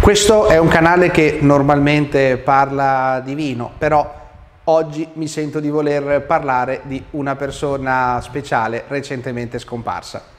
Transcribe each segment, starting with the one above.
Questo è un canale che normalmente parla di vino, però oggi mi sento di voler parlare di una persona speciale recentemente scomparsa.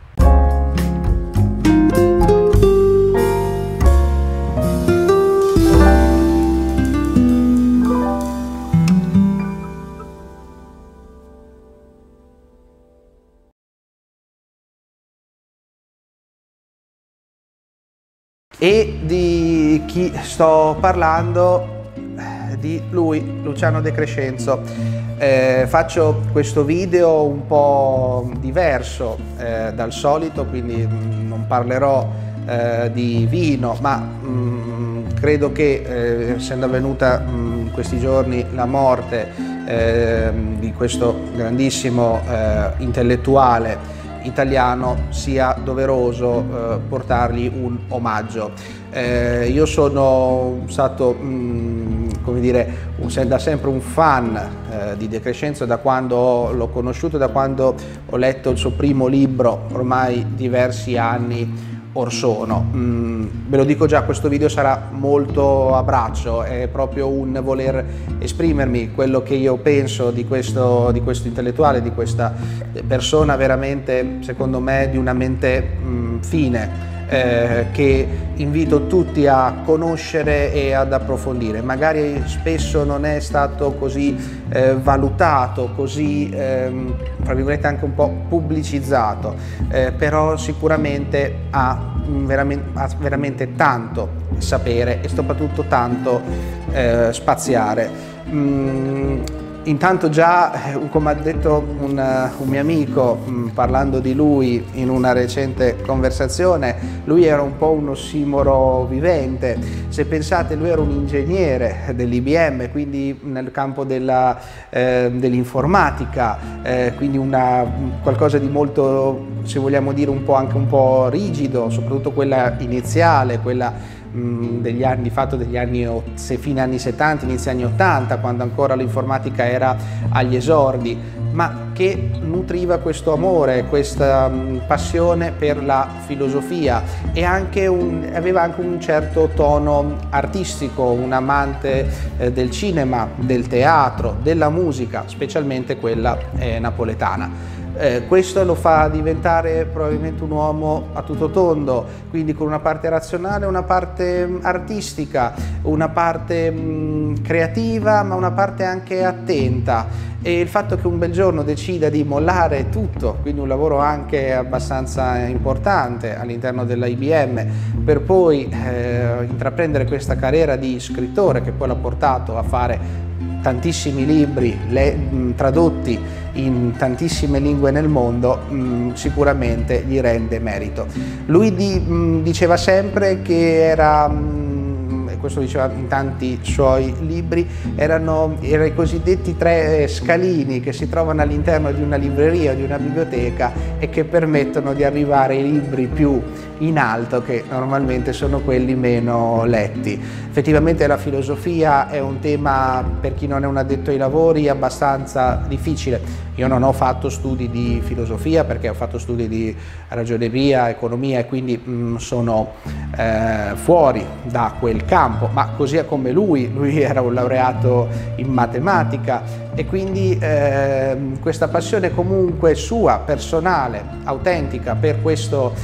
E di chi sto parlando? Di lui, Luciano De Crescenzo. Faccio questo video un po' diverso dal solito, quindi non parlerò di vino, ma credo che essendo avvenuta in questi giorni la morte di questo grandissimo intellettuale italiano sia doveroso portargli un omaggio. Io sono stato come dire, da sempre un fan di De Crescenzo, da quando l'ho conosciuto, da quando ho letto il suo primo libro, ormai diversi anni or sono. Ve lo dico già, questo video sarà molto a braccio, è proprio un voler esprimermi quello che io penso di questo intellettuale, di questa persona veramente, secondo me, di una mente fine, che invito tutti a conoscere e ad approfondire. Magari spesso non è stato così valutato, così tra virgolette anche un po' pubblicizzato, però sicuramente ha veramente tanto sapere e soprattutto tanto spaziare. Intanto già, come ha detto un mio amico parlando di lui in una recente conversazione, lui era un po' un ossimoro vivente. Se pensate, lui era un ingegnere dell'IBM, quindi nel campo dell'informatica, quindi qualcosa di molto, se vogliamo dire, anche un po' rigido, soprattutto quella iniziale, quella degli anni, di fatto degli anni, fine anni 70, inizio anni 80, quando ancora l'informatica era agli esordi, ma che nutriva questo amore, questa passione per la filosofia e aveva anche un certo tono artistico, un amante del cinema, del teatro, della musica, specialmente quella napoletana. Questo lo fa diventare probabilmente un uomo a tutto tondo, quindi con una parte razionale, una parte artistica, una parte creativa, ma una parte anche attenta. E il fatto che un bel giorno decida di mollare tutto, quindi un lavoro anche abbastanza importante all'interno della IBM, per poi intraprendere questa carriera di scrittore che poi l'ha portato a fare tantissimi libri tradotti in tantissime lingue nel mondo, sicuramente gli rende merito. Lui diceva sempre che era, e questo diceva in tanti suoi libri, erano i cosiddetti 3 scalini che si trovano all'interno di una libreria o di una biblioteca e che permettono di arrivare ai libri più in alto, che normalmente sono quelli meno letti. Effettivamente la filosofia è un tema, per chi non è un addetto ai lavori, abbastanza difficile. Io non ho fatto studi di filosofia perché ho fatto studi di ragioneria, economia e quindi sono fuori da quel campo, ma così come lui era un laureato in matematica e quindi questa passione comunque sua, personale, autentica per questo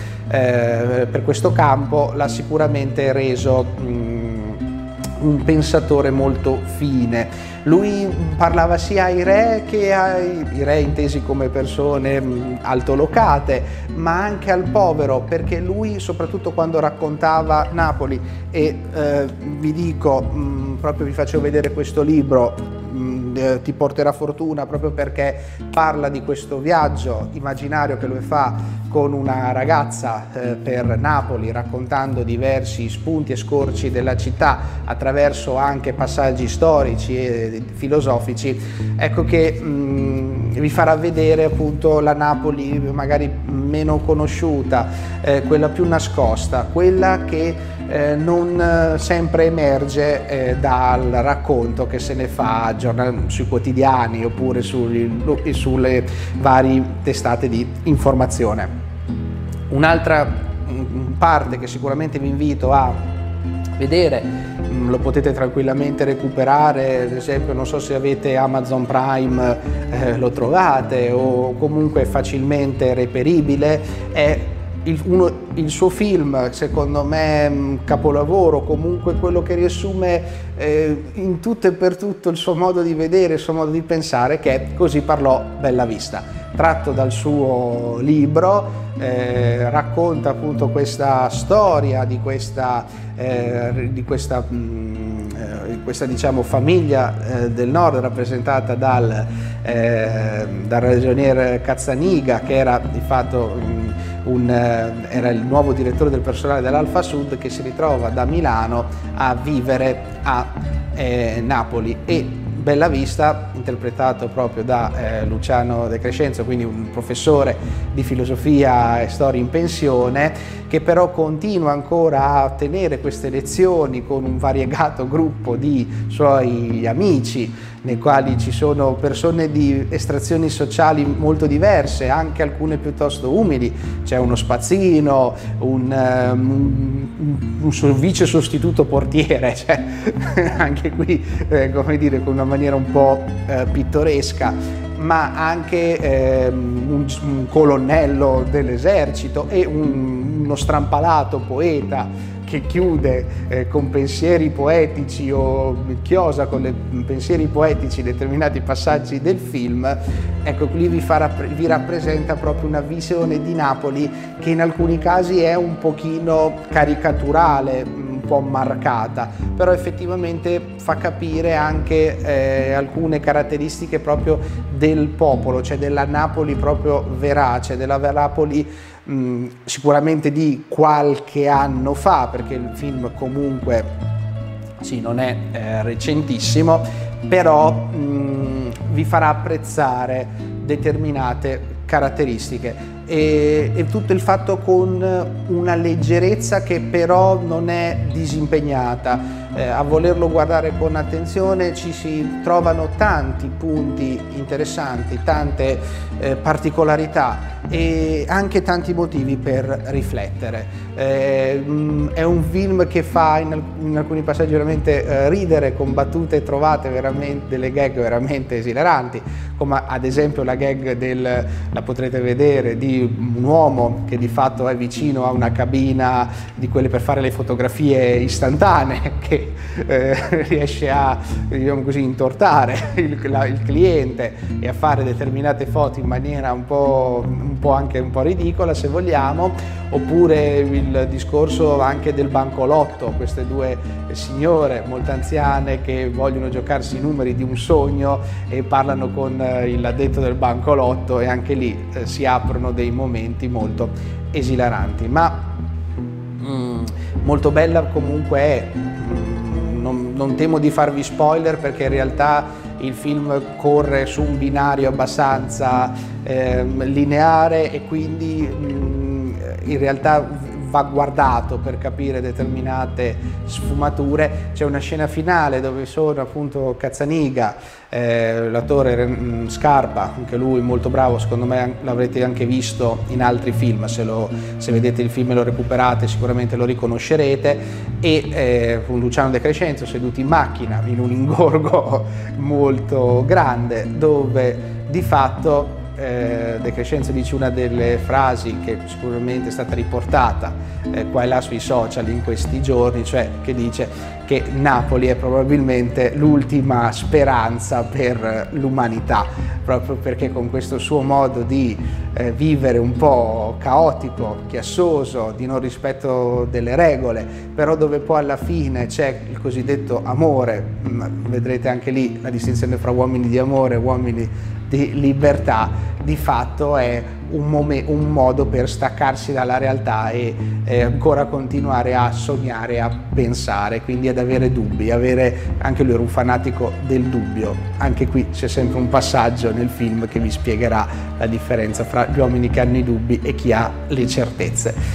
campo l'ha sicuramente reso un pensatore molto fine. Lui parlava sia ai re che ai re intesi come persone altolocate, ma anche al povero, perché lui, soprattutto quando raccontava Napoli, e vi dico, proprio vi facevo vedere questo libro, Ti porterà fortuna, proprio perché parla di questo viaggio immaginario che lui fa con una ragazza per Napoli, raccontando diversi spunti e scorci della città attraverso anche passaggi storici e filosofici. Ecco che vi farà vedere appunto la Napoli magari meno conosciuta, quella più nascosta, quella che non sempre emerge dal racconto che se ne fa sui quotidiani oppure sulle varie testate di informazione. Un'altra parte che sicuramente vi invito a vedere. Lo potete tranquillamente recuperare, ad esempio non so se avete Amazon Prime, lo trovate, o comunque è facilmente reperibile. È il suo film, secondo me, capolavoro, comunque quello che riassume in tutto e per tutto il suo modo di vedere, il suo modo di pensare, che è Così parlò Bellavista, tratto dal suo libro. Racconta appunto questa storia di questa diciamo famiglia del nord, rappresentata dal ragionier Cazzaniga, che era di fatto era il nuovo direttore del personale dell'Alfa Sud, che si ritrova da Milano a vivere a Napoli. E Bellavista, interpretato proprio da Luciano De Crescenzo, quindi un professore di filosofia e storia in pensione, che però continua ancora a tenere queste lezioni con un variegato gruppo di suoi amici, nei quali ci sono persone di estrazioni sociali molto diverse, anche alcune piuttosto umili. C'è uno spazzino, un vice sostituto portiere, cioè, anche qui come dire, con una maniera un po' pittoresca, ma anche un colonnello dell'esercito e uno strampalato poeta che chiude con pensieri poetici, o chiosa con pensieri poetici determinati passaggi del film. Ecco, qui vi rappresenta proprio una visione di Napoli che in alcuni casi è un pochino caricaturale, un po' marcata, però effettivamente fa capire anche alcune caratteristiche proprio del popolo, cioè della Napoli proprio verace, della Napoli sicuramente di qualche anno fa, perché il film comunque sì, non è recentissimo, però vi farà apprezzare determinate caratteristiche e tutto il fatto con una leggerezza che però non è disimpegnata. A volerlo guardare con attenzione ci si trovano tanti punti interessanti, tante particolarità e anche tanti motivi per riflettere. È un film che fa in alcuni passaggi veramente ridere, con battute trovate veramente, delle gag veramente esilaranti, come ad esempio la gag la potrete vedere, di un uomo che di fatto è vicino a una cabina di quelle per fare le fotografie istantanee, che riesce a, diciamo così, intortare il cliente e a fare determinate foto in maniera un po' anche un po' ridicola, se vogliamo. Oppure il discorso anche del bancolotto, queste due signore molto anziane che vogliono giocarsi i numeri di un sogno e parlano con l'addetto del bancolotto, e anche lì si aprono dei momenti molto esilaranti, ma molto bella comunque è. Non temo di farvi spoiler, perché in realtà il film corre su un binario abbastanza lineare, e quindi in realtà va guardato per capire determinate sfumature. C'è una scena finale dove sono appunto Cazzaniga, l'attore Scarpa, anche lui molto bravo, secondo me l'avrete anche visto in altri film, se vedete il film e lo recuperate sicuramente lo riconoscerete, e Luciano De Crescenzo seduti in macchina in un ingorgo molto grande, dove di fatto De Crescenzo dice una delle frasi che sicuramente è stata riportata qua e là sui social in questi giorni, cioè che dice che Napoli è probabilmente l'ultima speranza per l'umanità, proprio perché con questo suo modo di vivere un po' caotico, chiassoso, di non rispetto delle regole, però dove poi alla fine c'è il cosiddetto amore, vedrete anche lì la distinzione fra uomini di amore e uomini di libertà. Di fatto è un modo per staccarsi dalla realtà e ancora continuare a sognare, a pensare, quindi ad avere dubbi, anche lui era un fanatico del dubbio. Anche qui c'è sempre un passaggio nel film che vi spiegherà la differenza fra gli uomini che hanno i dubbi e chi ha le certezze.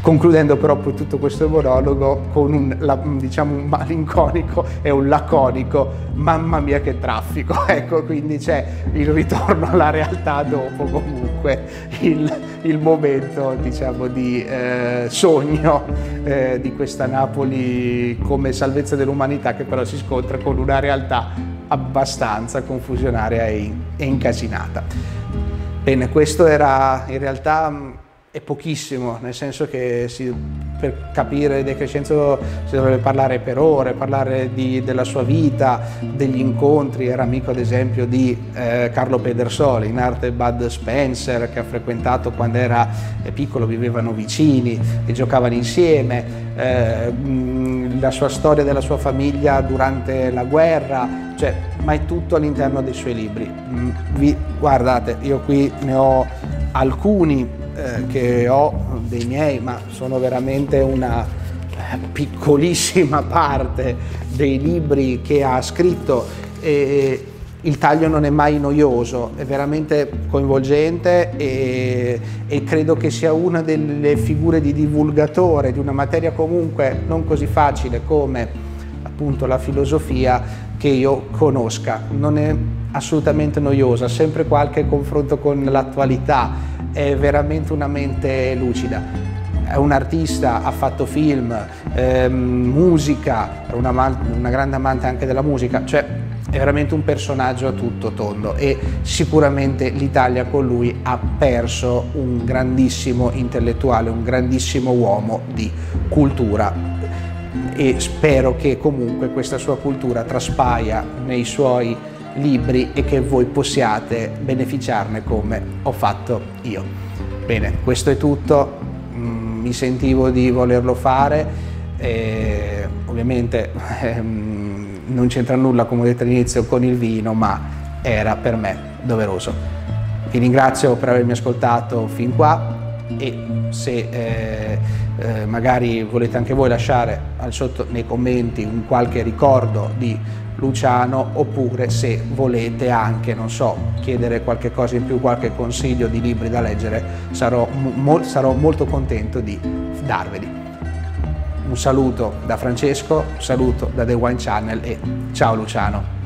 concludendo però poi tutto questo monologo con diciamo un malinconico e un laconico "mamma mia che traffico", ecco, quindi c'è il ritorno alla realtà dopo comunque il momento, diciamo, di sogno di questa Napoli come salvezza dell'umanità, che però si scontra con una realtà abbastanza confusionaria e incasinata. Bene, questo era in realtà è pochissimo, nel senso che per capire De Crescenzo si dovrebbe parlare per ore, parlare della sua vita, degli incontri. Era amico ad esempio di Carlo Pedersoli, in arte Bud Spencer, che ha frequentato quando era piccolo, vivevano vicini e giocavano insieme. La sua storia della sua famiglia durante la guerra, cioè, ma è tutto all'interno dei suoi libri. Guardate, io qui ne ho alcuni che ho dei miei, ma sono veramente una piccolissima parte dei libri che ha scritto, e il taglio non è mai noioso, è veramente coinvolgente e credo che sia una delle figure di divulgatore di una materia comunque non così facile come appunto la filosofia che io conosca. Non è assolutamente noiosa, sempre qualche confronto con l'attualità, è veramente una mente lucida. È un artista, ha fatto film, musica, è una grande amante anche della musica, cioè è veramente un personaggio a tutto tondo, e sicuramente l'Italia con lui ha perso un grandissimo intellettuale, un grandissimo uomo di cultura, e spero che comunque questa sua cultura traspaia nei suoi libri e che voi possiate beneficiarne come ho fatto io. Bene, questo è tutto, mi sentivo di volerlo fare, ovviamente non c'entra nulla, come ho detto all'inizio, con il vino, ma era per me doveroso. Vi ringrazio per avermi ascoltato fin qua, e se magari volete anche voi lasciare al sotto nei commenti un qualche ricordo di Luciano, oppure se volete anche, non so, chiedere qualche cosa in più, qualche consiglio di libri da leggere, sarò molto contento di darveli. Un saluto da Francesco, un saluto da The Wine Channel e ciao Luciano!